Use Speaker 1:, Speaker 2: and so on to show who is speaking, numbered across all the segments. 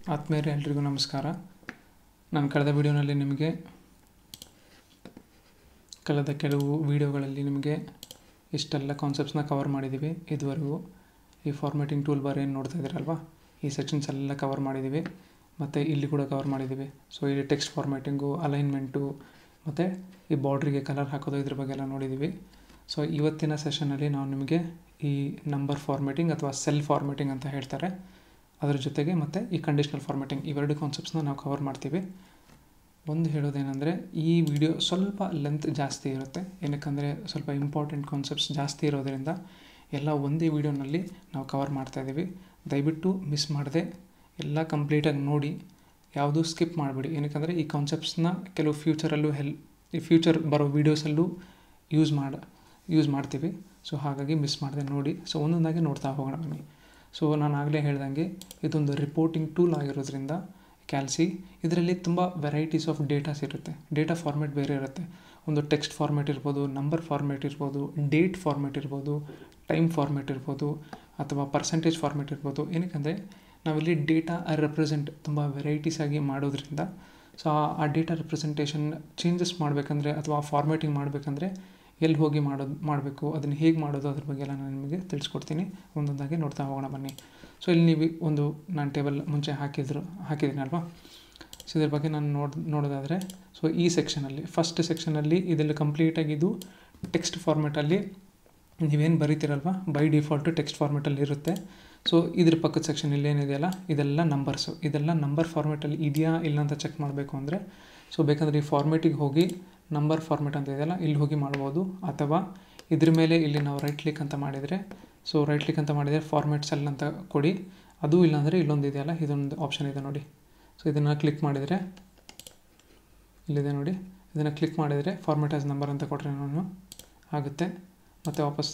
Speaker 1: ಆತ್ಮೀಯರೇ ಎಲ್ರಿಗೂ ನಮಸ್ಕಾರ. ನಾನು ಕಳೆದ ವಿಡಿಯೋನಲ್ಲಿ ನಿಮಗೆ ಕಳೆದ ಕೆಲವು ವಿಡಿಯೋಗಳಲ್ಲಿ ನಿಮಗೆ ಇಷ್ಟೆಲ್ಲ ಕಾನ್ಸೆಪ್ಟ್ಸ್ನ ಕವರ್ ಮಾಡಿದ್ದೀವಿ. ಇದುವರೆಗೂ ಈ ಫಾರ್ಮ್ಯಾಟಿಂಗ್ ಟೂಲ್ ಬಾರ್ ಏನು ನೋಡ್ತಾ ಇದ್ದೀರಲ್ವ, ಈ ಸೆಕ್ಷನ್ಸ್ ಎಲ್ಲ ಕವರ್ ಮಾಡಿದ್ದೀವಿ. ಮತ್ತು ಇಲ್ಲಿ ಕೂಡ ಕವರ್ ಮಾಡಿದ್ದೀವಿ. ಸೊ ಇಲ್ಲಿ ಟೆಕ್ಸ್ಟ್ ಫಾರ್ಮ್ಯಾಟಿಂಗು, ಅಲೈನ್ಮೆಂಟು ಮತ್ತು ಈ ಬಾರ್ಡ್ರಿಗೆ ಕಲರ್ ಹಾಕೋದು, ಇದ್ರ ಬಗ್ಗೆ ಎಲ್ಲ ನೋಡಿದ್ದೀವಿ. ಸೊ ಇವತ್ತಿನ ಸೆಷನಲ್ಲಿ ನಾವು ನಿಮಗೆ ಈ ನಂಬರ್ ಫಾರ್ಮ್ಯಾಟಿಂಗ್ ಅಥವಾ ಸೆಲ್ ಫಾರ್ಮ್ಯಾಟಿಂಗ್ ಅಂತ ಹೇಳ್ತಾರೆ, ಅದರ ಜೊತೆಗೆ ಮತ್ತು ಈ ಕಂಡೀಷ್ನಲ್ ಫಾರ್ಮ್ಯಾಟಿಂಗ್, ಇವೆರಡು ಕಾನ್ಸೆಪ್ಟ್ಸ್ನ ನಾವು ಕವರ್ ಮಾಡ್ತೀವಿ. ಒಂದು ಹೇಳೋದೇನೆಂದರೆ ಈ ವಿಡಿಯೋ ಸ್ವಲ್ಪ ಲೆಂತ್ ಜಾಸ್ತಿ ಇರುತ್ತೆ, ಏನಕ್ಕಂದರೆ ಸ್ವಲ್ಪ ಇಂಪಾರ್ಟೆಂಟ್ ಕಾನ್ಸೆಪ್ಟ್ಸ್ ಜಾಸ್ತಿ ಇರೋದರಿಂದ ಎಲ್ಲ ಒಂದೇ ವಿಡಿಯೋನಲ್ಲಿ ನಾವು ಕವರ್ ಮಾಡ್ತಾಯಿದ್ದೀವಿ. ದಯವಿಟ್ಟು ಮಿಸ್ ಮಾಡದೆ ಎಲ್ಲ ಕಂಪ್ಲೀಟಾಗಿ ನೋಡಿ, ಯಾವುದೂ ಸ್ಕಿಪ್ ಮಾಡಿಬಿಡಿ. ಏನಕ್ಕಂದರೆ ಈ ಕಾನ್ಸೆಪ್ಟ್ಸ್ನ ಕೆಲವು ಫ್ಯೂಚರಲ್ಲೂ ಈ ಫ್ಯೂಚರ್ ಬರೋ ವೀಡಿಯೋಸಲ್ಲೂ ಯೂಸ್ ಮಾಡ್ತೀವಿ. ಸೊ ಹಾಗಾಗಿ ಮಿಸ್ ಮಾಡದೆ ನೋಡಿ. ಸೊ ಒಂದೊಂದಾಗಿ ನೋಡ್ತಾ ಹೋಗೋಣ ಬನ್ನಿ. ಸೊ ನಾನು ಆಗಲೇ ಹೇಳ್ದಂಗೆ ಇದೊಂದು ರಿಪೋರ್ಟಿಂಗ್ ಟೂಲ್ ಆಗಿರೋದ್ರಿಂದ ಕ್ಯಾಲ್ಸಿ ಇದರಲ್ಲಿ ತುಂಬ ವೆರೈಟೀಸ್ ಆಫ್ ಡೇಟಾಸ್ ಇರುತ್ತೆ. ಡೇಟಾ ಫಾರ್ಮ್ಯಾಟ್ ಬೇರೆ ಇರುತ್ತೆ. ಒಂದು ಟೆಕ್ಸ್ಟ್ ಫಾರ್ಮ್ಯಾಟ್ ಇರ್ಬೋದು, ನಂಬರ್ ಫಾರ್ಮ್ಯಾಟ್ ಇರ್ಬೋದು, ಡೇಟ್ ಫಾರ್ಮ್ಯಾಟ್ ಇರ್ಬೋದು, ಟೈಮ್ ಫಾರ್ಮ್ಯಾಟ್ ಇರ್ಬೋದು, ಅಥವಾ ಪರ್ಸೆಂಟೇಜ್ ಫಾರ್ಮ್ಯಾಟ್ ಇರ್ಬೋದು. ಏನಕ್ಕಂದರೆ ನಾವಿಲ್ಲಿ ಡೇಟಾ ರೆಪ್ರೆಸೆಂಟ್ ತುಂಬ ವೆರೈಟೀಸ್ ಆಗಿ ಮಾಡೋದ್ರಿಂದ ಸೊ ಆ ಡೇಟಾ ರೆಪ್ರೆಸೆಂಟೇಷನ್ ಚೇಂಜಸ್ ಮಾಡಬೇಕಂದ್ರೆ ಅಥವಾ ಫಾರ್ಮ್ಯಾಟಿಂಗ್ ಮಾಡಬೇಕಂದ್ರೆ ಎಲ್ಲಿ ಹೋಗಿ ಮಾಡಬೇಕು, ಅದನ್ನು ಹೇಗೆ ಮಾಡೋದು, ಅದ್ರ ಬಗ್ಗೆ ಎಲ್ಲ ನಾನು ನಿಮಗೆ ತಿಳಿಸ್ಕೊಡ್ತೀನಿ. ಒಂದೊಂದಾಗಿ ನೋಡ್ತಾ ಹೋಗೋಣ ಬನ್ನಿ. ಸೊ ಇಲ್ಲಿ ನೀವು ನಾನು ಟೇಬಲ್ ಮುಂಚೆ ಹಾಕಿದ್ದೀನಲ್ವಾ, ಸೊ ಇದ್ರ ಬಗ್ಗೆ ನಾನು ನೋಡೋದಾದರೆ ಸೊ ಈ ಸೆಕ್ಷನಲ್ಲಿ ಫಸ್ಟ್ ಸೆಕ್ಷನಲ್ಲಿ ಇದೆಲ್ಲ ಕಂಪ್ಲೀಟಾಗಿದ್ದು ಟೆಕ್ಸ್ಟ್ ಫಾರ್ಮ್ಯಾಟಲ್ಲಿ ನೀವೇನು ಬರೀತಿರಲ್ವ, ಬೈ ಡಿಫಾಲ್ಟು ಟೆಕ್ಸ್ಟ್ ಫಾರ್ಮ್ಯಾಟಲ್ಲಿ ಇರುತ್ತೆ. ಸೊ ಇದ್ರ ಪಕ್ಕದ ಸೆಕ್ಷನ್ ಇಲ್ಲೇನಿದೆಯಲ್ಲ, ಇದೆಲ್ಲ ನಂಬರ್ಸು. ಇದೆಲ್ಲ ನಂಬರ್ ಫಾರ್ಮ್ಯಾಟಲ್ಲಿ ಇದೆಯಾ ಇಲ್ಲ ಅಂತ ಚೆಕ್ ಮಾಡಬೇಕು ಅಂದರೆ ಸೊ ಬೇಕಂದರೆ ಈ ಫಾರ್ಮ್ಯಾಟಿಗೆ ಹೋಗಿ ನಂಬರ್ ಫಾರ್ಮ್ಯಾಟ್ ಅಂತ ಇದೆಯಲ್ಲ, ಇಲ್ಲಿ ಹೋಗಿ ಮಾಡ್ಬೋದು. ಅಥವಾ ಇದ್ರ ಮೇಲೆ ಇಲ್ಲಿ ನಾವು ರೈಟ್ ಕ್ಲಿಕ್ ಅಂತ ಮಾಡಿದರೆ, ಸೊ ರೈಟ್ ಕ್ಲಿಕ್ ಅಂತ ಮಾಡಿದರೆ ಫಾರ್ಮ್ಯಾಟ್ ಸೆಲ್ ಅಂತ ಕೊಡಿ. ಅದು ಇಲ್ಲಾಂದರೆ ಇಲ್ಲೊಂದು ಇದೆಯಲ್ಲ, ಇದೊಂದು ಆಪ್ಷನ್ ಇದೆ ನೋಡಿ. ಸೊ ಇದನ್ನು ಕ್ಲಿಕ್ ಮಾಡಿದರೆ ಇಲ್ಲಿದೆ ನೋಡಿ, ಇದನ್ನು ಕ್ಲಿಕ್ ಮಾಡಿದರೆ ಫಾರ್ಮ್ಯಾಟ್ ಆಸ್ ನಂಬರ್ ಅಂತ ಕೊಟ್ಟರೆ ನಾನು ಆಗುತ್ತೆ. ಮತ್ತು ವಾಪಸ್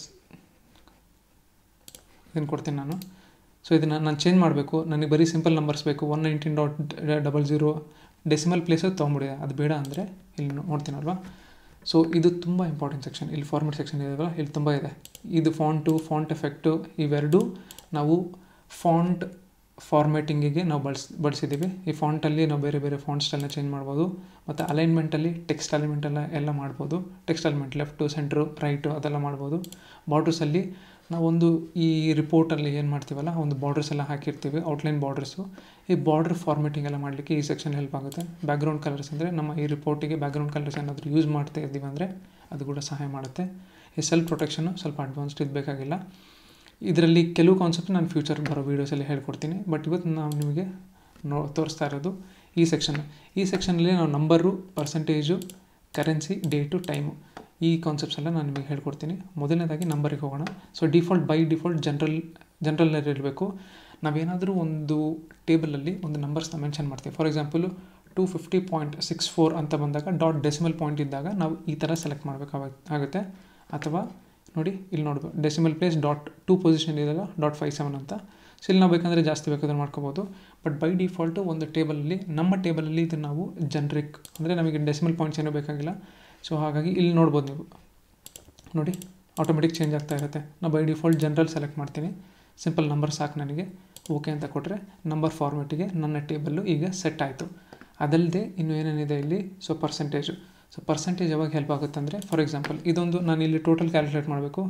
Speaker 1: ಇದನ್ನು ಕೊಡ್ತೀನಿ ನಾನು. ಸೊ ಇದನ್ನು ನಾನು ಚೇಂಜ್ ಮಾಡಬೇಕು, ನನಗೆ ಬರೀ ಸಿಂಪಲ್ ನಂಬರ್ಸ್ ಬೇಕು. 119.00 ಡೆಸಿಮಲ್ ಪ್ಲೇಸಲ್ಲಿ ತೊಗೊಂಬಿಡಿದೆ, ಅದು ಬೇಡ ಅಂದರೆ ಇಲ್ಲಿ ನೋಡ್ತೀನಲ್ವ. ಸೊ ಇದು ತುಂಬ ಇಂಪಾರ್ಟೆಂಟ್ ಸೆಕ್ಷನ್. ಇಲ್ಲಿ ಫಾರ್ಮ್ಯಾಟ್ ಸೆಕ್ಷನ್ ಇದೆಯಲ್ವ, ಇಲ್ಲಿ ತುಂಬ ಇದೆ. ಇದು ಫಾಂಟ್ ಎಫೆಕ್ಟು, ಇವೆರಡು ನಾವು ಫಾಂಟ್ ಫಾರ್ಮ್ಯಾಟಿಂಗಿಗೆ ನಾವು ಬಳಸಿದ್ದೀವಿ. ಈ ಫಾಂಟಲ್ಲಿ ನಾವು ಬೇರೆ ಬೇರೆ ಫಾಂಟ್ ಸ್ಟೈಲ್ನ ಚೇಂಜ್ ಮಾಡ್ಬೋದು. ಮತ್ತು ಅಲೈನ್ಮೆಂಟಲ್ಲಿ ಟೆಕ್ಸ್ಟ್ ಅಲೈನ್ಮೆಂಟೆಲ್ಲ ಮಾಡ್ಬೋದು. Text alignment left, centre, right ಅದೆಲ್ಲ ಮಾಡ್ಬೋದು. ಬಾರ್ಡರ್ಸಲ್ಲಿ ನಾವೊಂದು ಈ ರಿಪೋರ್ಟಲ್ಲಿ ಏನು ಮಾಡ್ತೀವಲ್ಲ, ಒಂದು ಬಾರ್ಡರ್ಸ್ ಎಲ್ಲ ಹಾಕಿರ್ತೀವಿ, ಔಟ್ಲೈನ್ ಬಾರ್ಡರ್ಸು. ಈ ಬಾರ್ಡರ್ ಫಾರ್ಮ್ಯಾಟಿಂಗ್ ಎಲ್ಲ ಮಾಡಲಿಕ್ಕೆ ಈ ಸೆಕ್ಷನ್ ಹೆಲ್ಪ್ ಆಗುತ್ತೆ. ಬ್ಯಾಕ್ಗ್ರೌಂಡ್ ಕಲರ್ಸ್ ಅಂದರೆ ನಮ್ಮ ಈ ರಿಪೋರ್ಟಿಗೆ ಬ್ಯಾಕ್ಗ್ರೌಂಡ್ ಕಲರ್ಸ್ ಏನಾದರೂ ಯೂಸ್ ಮಾಡ್ತಾ ಇದ್ದೀವಿ ಅಂದರೆ ಅದು ಕೂಡ ಸಹಾಯ ಮಾಡುತ್ತೆ. ಈ ಸೆಲ್ಫ್ ಪ್ರೊಟೆಕ್ಷನು ಸ್ವಲ್ಪ ಅಡ್ವಾನ್ಸ್ಡ್ ಇದು ಬೇಕಾಗಿಲ್ಲ. ಇದರಲ್ಲಿ ಕೆಲವು ಕಾನ್ಸೆಪ್ಟ್ ನಾನು ಫ್ಯೂಚರ್ ಬರೋ ವೀಡಿಯೋಸಲ್ಲಿ ಹೇಳ್ಕೊಡ್ತೀನಿ. ಬಟ್ ಇವತ್ತು ನಾವು ನಿಮಗೆ ತೋರಿಸ್ತಾ ಇರೋದು ಈ ಸೆಕ್ಷನ್. ಈ ಸೆಕ್ಷನಲ್ಲಿ ನಾವು number, percentage, currency, date, time, ಈ ಕಾನ್ಸೆಪ್ಟ್ಸ್ ಎಲ್ಲ ನಾನು ನಿಮಗೆ ಹೇಳ್ಕೊಡ್ತೀನಿ. ಮೊದಲನೇದಾಗಿ ನಂಬರಿಗೆ ಹೋಗೋಣ. ಸೊ ಬೈ ಡಿಫಾಲ್ಟ್ ಜನರಲ್ನಲ್ಲಿ ಇರಬೇಕು. ನಾವೇನಾದರೂ ಒಂದು ಟೇಬಲಲ್ಲಿ ಒಂದು ನಂಬರ್ಸ್ನ ಮೆನ್ಷನ್ ಮಾಡ್ತೀವಿ. ಫಾರ್ ಎಕ್ಸಾಂಪಲು 250.64 ಅಂತ ಬಂದಾಗ ಡಾಟ್ ಡೆಸಿಮಲ್ ಪಾಯಿಂಟ್ ಇದ್ದಾಗ ನಾವು ಈ ಥರ ಸೆಲೆಕ್ಟ್ ಮಾಡಬೇಕಾಗುತ್ತೆ. ಅಥವಾ ನೋಡಿ ಇಲ್ಲಿ ನೋಡ್ಬೋದು, ಡೆಸಿಮಲ್ ಪ್ಲೇಸ್ .2 ಪೊಸಿಷನ್ ಇದೆಯಲ್ಲ .57 ಅಂತ. ಸೊ ಇಲ್ಲಿ ನಾವು ಬೇಕಂದರೆ ಜಾಸ್ತಿ ಬೇಕಾದ್ರೆ ಮಾಡ್ಕೋಬೋದು. ಬಟ್ ಬೈ ಡಿಫಾಲ್ಟು ಒಂದು ಟೇಬಲಲ್ಲಿ, ನಮ್ಮ ಟೇಬಲಲ್ಲಿ ಇದು ನಾವು ಜನ್ರಿಕ್ ಅಂದರೆ ನಮಗೆ ಡೆಸಿಮಲ್ ಪಾಯಿಂಟ್ಸ್ ಏನೂ ಬೇಕಾಗಿಲ್ಲ. ಸೊ ಹಾಗಾಗಿ ಇಲ್ಲಿ ನೋಡ್ಬೋದು ನೀವು ನೋಡಿ, ಆಟೋಮೆಟಿಕ್ ಚೇಂಜ್ ಆಗ್ತಾ ಇರುತ್ತೆ. ನಾನು ಬೈ ಡಿಫಾಲ್ಟ್ ಜನರಲ್ ಸೆಲೆಕ್ಟ್ ಮಾಡ್ತೀನಿ. ಸಿಂಪಲ್ ನಂಬರ್ ಸಾಕು ನನಗೆ. ಓಕೆ ಅಂತ ಕೊಟ್ಟರೆ ನಂಬರ್ ಫಾರ್ಮ್ಯಾಟಿಗೆ ನನ್ನ ಟೇಬಲ್ಲು ಈಗ ಸೆಟ್ ಆಯಿತು. ಅದಲ್ಲದೆ ಇನ್ನೂ ಏನೇನಿದೆ ಇಲ್ಲಿ, ಸೊ ಪರ್ಸೆಂಟೇಜ್ ಯಾವಾಗ ಹೆಲ್ಪ್ ಆಗುತ್ತೆ ಅಂದರೆ, ಫಾರ್ ಎಕ್ಸಾಂಪಲ್ ಇದೊಂದು ನಾನು ಇಲ್ಲಿ ಟೋಟಲ್ ಕ್ಯಾಲ್ಕುಲೇಟ್ ಮಾಡಬೇಕು.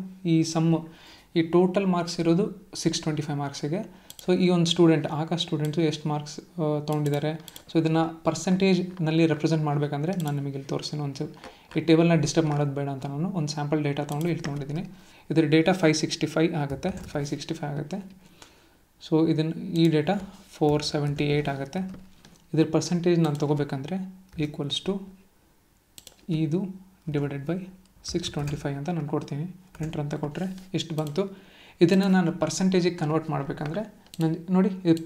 Speaker 1: ಈ ಟೋಟಲ್ ಮಾರ್ಕ್ಸ್ ಇರೋದು 625 ಮಾರ್ಕ್ಸಿಗೆ. ಸೊ ಈ ಒಂದು ಸ್ಟೂಡೆಂಟ್ಸು ಎಷ್ಟು ಮಾರ್ಕ್ಸ್ ತೊಗೊಂಡಿದ್ದಾರೆ. ಸೊ ಇದನ್ನು ಪರ್ಸೆಂಟೇಜ್ನಲ್ಲಿ ರೆಪ್ರೆಸೆಂಟ್ ಮಾಡಬೇಕಂದ್ರೆ ನಾನು ನಿಮಗೆ ಇಲ್ಲಿ ತೋರಿಸ್ತೀನಿ. ಈ ಟೇಬಲ್ನ ಡಿಸ್ಟರ್ಬ್ ಮಾಡೋದು ಬೇಡ ಅಂತ ನಾನು ಒಂದು ಸ್ಯಾಂಪಲ್ ಡೇಟಾ ತೊಗೊಂಡು ಇಲ್ಲಿ ತೊಗೊಂಡಿದ್ದೀನಿ. ಇದರ ಡೇಟಾ 565 ಆಗುತ್ತೆ. ಸೊ ಈ ಡೇಟಾ 478 ಆಗುತ್ತೆ. ಇದ್ರ ಪರ್ಸೆಂಟೇಜ್ ನಾನು ತೊಗೋಬೇಕಂದ್ರೆ ಈಕ್ವಲ್ಸ್ ಟು ಇದು ಡಿವೈಡೆಡ್ ಬೈ 625 ಅಂತ ನಾನು ಕೊಡ್ತೀನಿ. ಎಂಟ್ರ್ ಅಂತ ಕೊಟ್ಟರೆ ಎಷ್ಟು ಬಂತು. ಇದನ್ನು ನಾನು ಪರ್ಸೆಂಟೇಜಿಗೆ ಕನ್ವರ್ಟ್ ಮಾಡಬೇಕಂದ್ರೆ ನಾನು ನೋಡಿ, ಇದು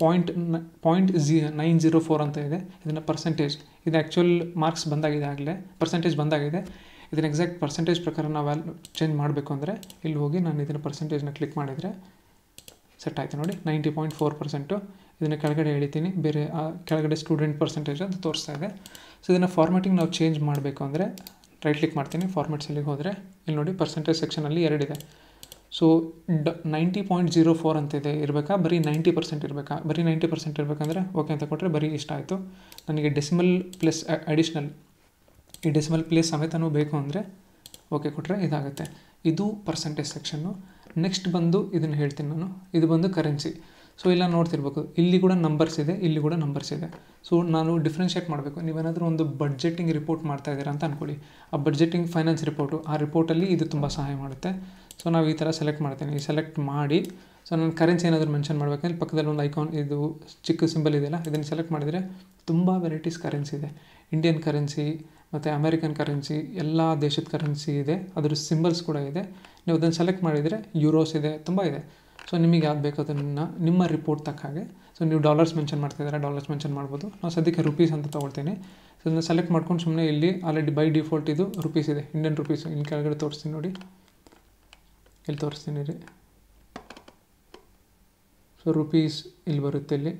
Speaker 1: 0.904 ಅಂತ ಇದೆ. ಇದನ್ನು ಪರ್ಸೆಂಟೇಜ್, ಇದು ಆ್ಯಕ್ಚುಯಲ್ ಮಾರ್ಕ್ಸ್ ಬಂದಾಗಿದೆ, ಆಗಲೇ ಪರ್ಸೆಂಟೇಜ್ ಬಂದಾಗಿದೆ. ಇದನ್ನು ಎಕ್ಸಾಕ್ಟ್ ಪರ್ಸೆಂಟೇಜ್ ಪ್ರಕಾರ ನಾವು ಚೇಂಜ್ ಮಾಡಬೇಕು ಅಂದರೆ ಇಲ್ಲಿ ಹೋಗಿ ನಾನು ಇದನ್ನು ಪರ್ಸೆಂಟೇಜ್ನ ಕ್ಲಿಕ್ ಮಾಡಿದರೆ ಸೆಟ್ ಆಯಿತು ನೋಡಿ, 90.4%. ಇದನ್ನು ಕೆಳಗಡೆ ಎಳಿತೀನಿ, ಬೇರೆ ಕೆಳಗಡೆ ಸ್ಟೂಡೆಂಟ್ ಪರ್ಸೆಂಟೇಜ್ ಅಂತ ತೋರಿಸ್ತಾ ಇದೆ. ಸೊ ಇದನ್ನು ಫಾರ್ಮ್ಯಾಟಿಂಗ್ ನಾವು ಚೇಂಜ್ ಮಾಡಬೇಕು ಅಂದರೆ ರೈಟ್ ಕ್ಲಿಕ್ ಮಾಡ್ತೀನಿ. ಫಾರ್ಮ್ಯಾಟ್ ಸೆಲ್ಲಿಗೆ ಹೋದರೆ ಇಲ್ಲಿ ನೋಡಿ ಪರ್ಸೆಂಟೇಜ್ ಸೆಕ್ಷನಲ್ಲಿ 2 ಇದೆ. ಸೊ 90.04 ಅಂತಿದೆ ಇರಬೇಕಾ, ಬರೀ 90% ಇರಬೇಕಾ? ಬರೀ 90% ಇರಬೇಕಂದ್ರೆ ಓಕೆ ಅಂತ ಕೊಟ್ಟರೆ ಬರೀ ಇಷ್ಟ ಆಯಿತು. ನನಗೆ ಡೆಸಿಮಲ್ ಪ್ಲಸ್ ಅಡಿಷ್ನಲ್ ಈ ಡೆಸಿಮಲ್ ಪ್ಲೇಸ್ ಸಮೇತನೂ ಬೇಕು ಅಂದರೆ ಓಕೆ ಕೊಟ್ಟರೆ ಇದಾಗುತ್ತೆ. ಇದು ಪರ್ಸೆಂಟೇಜ್ ಸೆಕ್ಷನ್ನು. ನೆಕ್ಸ್ಟ್ ಬಂದು ಇದನ್ನು ಹೇಳ್ತೀನಿ ನಾನು, ಇದು ಬಂದು ಕರೆನ್ಸಿ. ಸೊ ಇಲ್ಲ ನೋಡ್ತಿರ್ಬೇಕು, ಇಲ್ಲಿ ಕೂಡ ನಂಬರ್ಸ್ ಇದೆ, ಇಲ್ಲಿ ಕೂಡ ನಂಬರ್ಸ್ ಇದೆ. ಸೊ ನಾನು ಡಿಫ್ರೆನ್ಷಿಯೇಟ್ ಮಾಡಬೇಕು. ನೀವೇನಾದರೂ ಒಂದು ಬಡ್ಜೆಟಿಂಗ್ ರಿಪೋರ್ಟ್ ಮಾಡ್ತಾ ಇದ್ದೀರಾ ಅಂತ ಅಂದ್ಕೊಳ್ಳಿ, ಆ ಬಡ್ಜೆಟಿಂಗ್ ಫೈನಾನ್ಸ್ ರಿಪೋರ್ಟು, ಆ ರಿಪೋರ್ಟಲ್ಲಿ ಇದು ತುಂಬ ಸಹಾಯ ಮಾಡುತ್ತೆ. ಸೊ ನಾವು ಈ ಥರ ಸೆಲೆಕ್ಟ್ ಮಾಡ್ತೀನಿ, ಈ ಸೆಲೆಕ್ಟ್ ಮಾಡಿ ಸೊ ನಾನು ಕರೆನ್ಸಿ ಏನಾದರೂ ಮೆನ್ಷನ್ ಮಾಡಬೇಕಂದ್ರೆ ಪಕ್ಕದಲ್ಲಿ ಒಂದು ಐಕಾನ್, ಇದು ಚಿಕ್ಕ ಸಿಂಬಲ್ ಇದೆಯಲ್ಲ, ಇದನ್ನು ಸೆಲೆಕ್ಟ್ ಮಾಡಿದರೆ ತುಂಬ ವೆರೈಟೀಸ್ ಕರೆನ್ಸಿ ಇದೆ. ಇಂಡಿಯನ್ ಕರೆನ್ಸಿ ಮತ್ತು ಅಮೇರಿಕನ್ ಕರೆನ್ಸಿ, ಎಲ್ಲ ದೇಶದ ಕರೆನ್ಸಿ ಇದೆ, ಅದ್ರ ಸಿಂಬಲ್ಸ್ ಕೂಡ ಇದೆ. ನೀವು ಅದನ್ನು ಸೆಲೆಕ್ಟ್ ಮಾಡಿದರೆ ಯೂರೋಸ್ ಇದೆ, ತುಂಬ ಇದೆ. ಸೊ ನಿಮಗೆ ಯಾವ್ದು ಬೇಕು ಅದನ್ನು ನಿಮ್ಮ ರಿಪೋರ್ಟ್ ತಕ್ಕ ಹಾಗೆ. ಸೊ ನೀವು ಡಾಲರ್ಸ್ ಮೆನ್ಷನ್ ಮಾಡ್ತಿದ್ದಾರೆ, ಡಾಲರ್ಸ್ ಮೆನ್ಷನ್ ಮಾಡ್ಬೋದು. ನಾವು ಸದ್ಯಕ್ಕೆ ರುಪೀಸ್ ಅಂತ ತೊಗೊಳ್ತೀನಿ. ಸೊ ಇದನ್ನು ಸೆಲೆಕ್ಟ್ ಮಾಡ್ಕೊಂಡು ಸುಮ್ಮನೆ ಇಲ್ಲಿ ಆಲ್ರೆಡಿ ಬೈ ಡಿಫಾಲ್ಟ್ ಇದು ರುಪೀಸ್ ಇದೆ, ಇಂಡಿಯನ್ ರುಪೀಸು. ಇಲ್ಲಿ ಕೆಳಗಡೆ ತೋರಿಸ್ತೀನಿ ನೋಡಿ, ಇಲ್ಲಿ ತೋರಿಸ್ತೀನಿ ರೀ. ಸೊ ರುಪೀಸ್ ಇಲ್ಲಿ ಬರುತ್ತೆ, ಇಲ್ಲಿ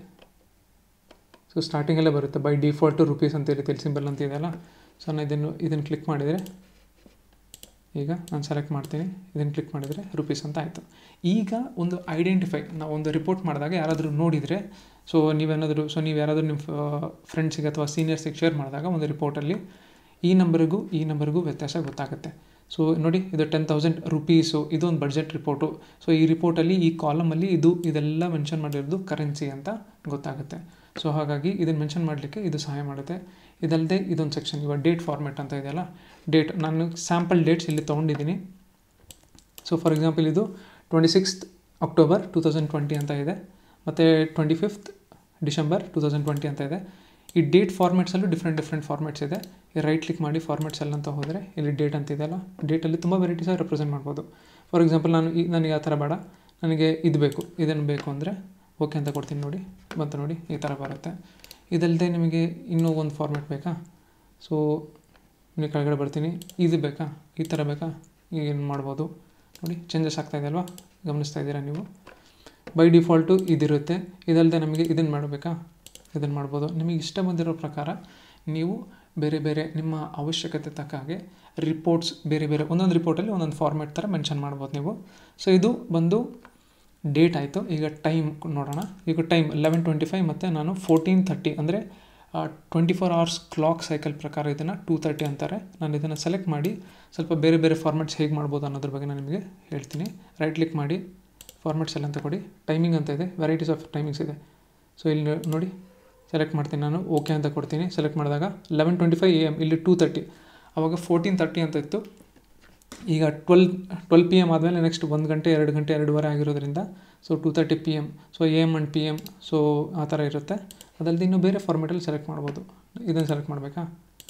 Speaker 1: ಸೊ ಸ್ಟಾರ್ಟಿಂಗಲ್ಲೇ ಬರುತ್ತೆ ಬೈ ಡಿಫಾಲ್ಟು ರುಪೀಸ್ ಅಂತ ಇರುತ್ತೆ, ಇಲ್ಲಿ ಸಿಂಬಲ್ ಅಂತ ಇದೆಯಲ್ಲ. ಸೊ ನಾನು ಇದನ್ನು ಕ್ಲಿಕ್ ಮಾಡಿದರೆ, ಈಗ ನಾನು ಸೆಲೆಕ್ಟ್ ಮಾಡ್ತೀನಿ, ಇದನ್ನು ಕ್ಲಿಕ್ ಮಾಡಿದರೆ ರುಪೀಸ್ ಅಂತ ಆಯಿತು. ಈಗ ಒಂದು ಐಡೆಂಟಿಫೈ, ನಾವು ಒಂದು ರಿಪೋರ್ಟ್ ಮಾಡಿದಾಗ ಯಾರಾದರೂ ನೋಡಿದರೆ, ಸೊ ನೀವು ಯಾರಾದರೂ ನಿಮ್ಮ ಫ್ರೆಂಡ್ಸಿಗೆ ಅಥವಾ ಸೀನಿಯರ್ಸಿಗೆ ಶೇರ್ ಮಾಡಿದಾಗ ಒಂದು ರಿಪೋರ್ಟಲ್ಲಿ ಈ ನಂಬರಿಗೂ ವ್ಯತ್ಯಾಸ ಗೊತ್ತಾಗುತ್ತೆ. ಸೊ ನೋಡಿ, ಇದು 10,000 ರುಪೀಸು, ಇದು ಒಂದು ಬಡ್ಜೆಟ್ ರಿಪೋರ್ಟು. ಸೊ ಈ ರಿಪೋರ್ಟಲ್ಲಿ ಈ ಕಾಲಮಲ್ಲಿ ಇದೆಲ್ಲ ಮೆನ್ಷನ್ ಮಾಡಿರೋದು ಕರೆನ್ಸಿ ಅಂತ ಗೊತ್ತಾಗುತ್ತೆ. ಸೊ ಹಾಗಾಗಿ ಇದನ್ನು ಮೆನ್ಷನ್ ಮಾಡಲಿಕ್ಕೆ ಇದು ಸಹಾಯ ಮಾಡುತ್ತೆ. ಇದಲ್ಲದೆ ಇದೊಂದು ಸೆಕ್ಷನ್, ಇವಾಗ ಡೇಟ್ ಫಾರ್ಮೆಟ್ ಅಂತ ಇದೆಯಲ್ಲ, ಡೇಟ್ ನಾನು ಸ್ಯಾಂಪಲ್ ಡೇಟ್ಸ್ ಇಲ್ಲಿ ತೊಗೊಂಡಿದ್ದೀನಿ. ಸೊ ಫಾರ್ ಎಕ್ಸಾಂಪಲ್ ಇದು 26th ಅಕ್ಟೋಬರ್ 2020 ಅಂತ ಇದೆ, ಮತ್ತು 25th ಡಿಸೆಂಬರ್ 2020 ಅಂತ ಇದೆ. ಈ ಡೇಟ್ ಫಾರ್ಮೆಟ್ಸಲ್ಲೂ ಡಿಫ್ರೆಂಟ್ ಫಾರ್ಮೆಟ್ಸ್ ಇದೆ. ರೈಟ್ ಕ್ಲಿಕ್ ಮಾಡಿ ಫಾರ್ಮೆಟ್ಸ್ ಎಲ್ಲ ಅಂತ ಹೋದರೆ ಇಲ್ಲಿ ಡೇಟ್ ಅಂತ ಇದೆಯಲ್ಲ, ಡೇಟಲ್ಲಿ ತುಂಬ ವೆರೈಟೀಸಾಗಿ ರೆಪ್ರೆಸೆಂಟ್ ಮಾಡ್ಬೋದು. ಫಾರ್ ಎಕ್ಸಾಂಪಲ್ ನನಗೆ ಆ ಥರ ಬೇಡ, ನನಗೆ ಇದನ್ನು ಬೇಕು ಅಂದರೆ ಓಕೆ ಅಂತ ಕೊಡ್ತೀನಿ. ನೋಡಿ ಬಂತು, ನೋಡಿ ಈ ಥರ ಬರುತ್ತೆ. ಇದಲ್ಲದೆ ನಿಮಗೆ ಇನ್ನೂ ಒಂದು ಫಾರ್ಮೆಟ್ ಬೇಕಾ? ಸೊ ನೀವು ಕೆಳಗಡೆ ಬರ್ತೀನಿ, ಇದು ಬೇಕಾ, ಈ ಥರ ಬೇಕಾ, ಏನು ಮಾಡ್ಬೋದು. ನೋಡಿ ಚೇಂಜಸ್ ಆಗ್ತಾಯಿದೆ ಅಲ್ವಾ, ಗಮನಿಸ್ತಾ ಇದ್ದೀರಾ ನೀವು. ಬೈ ಡಿಫಾಲ್ಟು ಇದಿರುತ್ತೆ. ಇದಲ್ಲದೆ ನಮಗೆ ಇದನ್ನು ಮಾಡಬೇಕಾ, ಇದನ್ನು ಮಾಡ್ಬೋದು. ನಿಮಗೆ ಇಷ್ಟ ಬಂದಿರೋ ಪ್ರಕಾರ ನೀವು ಬೇರೆ ನಿಮ್ಮ ಅವಶ್ಯಕತೆ ತಕ್ಕ ಹಾಗೆ ರಿಪೋರ್ಟ್ಸ್ ಬೇರೆ ಒಂದೊಂದು ರಿಪೋರ್ಟಲ್ಲಿ ಒಂದೊಂದು ಫಾರ್ಮೆಟ್ ಥರ ಮೆನ್ಷನ್ ಮಾಡ್ಬೋದು ನೀವು. ಸೊ ಇದು ಬಂದು ಡೇಟ್ ಆಯಿತು. ಈಗ ಟೈಮ್ ನೋಡೋಣ. ಈಗ ಟೈಮ್ 11:25 ಮತ್ತು ನಾನು 14:30 ಅಂದರೆ 24 hours ಕ್ಲಾಕ್ ಸೈಕಲ್ ಪ್ರಕಾರ ಇದನ್ನು 2:30 ಅಂತಾರೆ. ನಾನು ಇದನ್ನು ಸೆಲೆಕ್ಟ್ ಮಾಡಿ ಸ್ವಲ್ಪ ಬೇರೆ ಫಾರ್ಮೆಟ್ಸ್ ಹೇಗೆ ಮಾಡ್ಬೋದು ಅನ್ನೋದ್ರ ಬಗ್ಗೆ ನಾನು ನಿಮಗೆ ಹೇಳ್ತೀನಿ. ರೈಟ್ ಕ್ಲಿಕ್ ಮಾಡಿ ಫಾರ್ಮೆಟ್ಸ್ ಎಲ್ಲ ಅಂತ ಕೊಡಿ. ಟೈಮಿಂಗ್ ಅಂತ ಇದೆ, ವೆರೈಟೀಸ್ ಆಫ್ ಟೈಮಿಂಗ್ಸ್ ಇದೆ. ಸೊ ಇಲ್ಲಿ ನೋಡಿ ಸೆಲೆಕ್ಟ್ ಮಾಡ್ತೀನಿ ನಾನು, ಓಕೆ ಅಂತ ಕೊಡ್ತೀನಿ. ಸೆಲೆಕ್ಟ್ ಮಾಡಿದಾಗ 11:25 AM, ಇಲ್ಲಿ 2:30, ಆವಾಗ 14:30 ಅಂತ ಇತ್ತು. ಈಗ 12 PM ಆದಮೇಲೆ ನೆಕ್ಸ್ಟ್ 1 ಗಂಟೆ 2 ಗಂಟೆ 2:15 ಆಗಿರೋದ್ರಿಂದ so 2:30 PM. So AM and PM, so ಆ ಥರ ಇರುತ್ತೆ. ಅದಲ್ಲದೆ ಇನ್ನೂ ಬೇರೆ ಫಾರ್ಮೆಟಲ್ಲಿ ಸೆಲೆಕ್ಟ್ ಮಾಡ್ಬೋದು. ಇದನ್ನು ಸೆಲೆಕ್ಟ್ ಮಾಡಬೇಕಾ,